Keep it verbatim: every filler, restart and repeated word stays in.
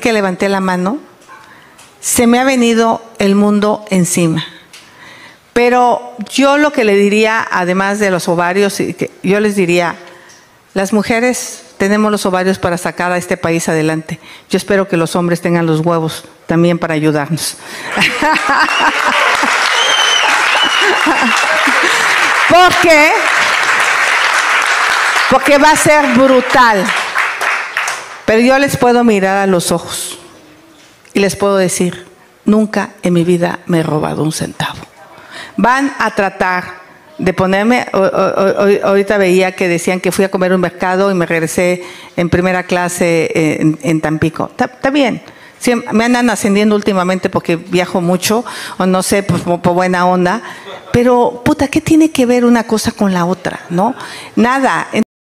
que levanté la mano, se me ha venido el mundo encima. Pero yo lo que le diría, además de los ovarios, yo les diría, las mujeres tenemos los ovarios para sacar a este país adelante. Yo espero que los hombres tengan los huevos también para ayudarnos. ¿Por qué? Porque va a ser brutal. Pero yo les puedo mirar a los ojos y les puedo decir, nunca en mi vida me he robado un centavo. Van a tratar de ponerme, o, o, o, ahorita veía que decían que fui a comer un mercado y me regresé en primera clase en, en Tampico. Está bien. Sí, me andan ascendiendo últimamente porque viajo mucho, o no sé, pues por, por buena onda. Pero, puta, ¿qué tiene que ver una cosa con la otra? ¿No? Nada.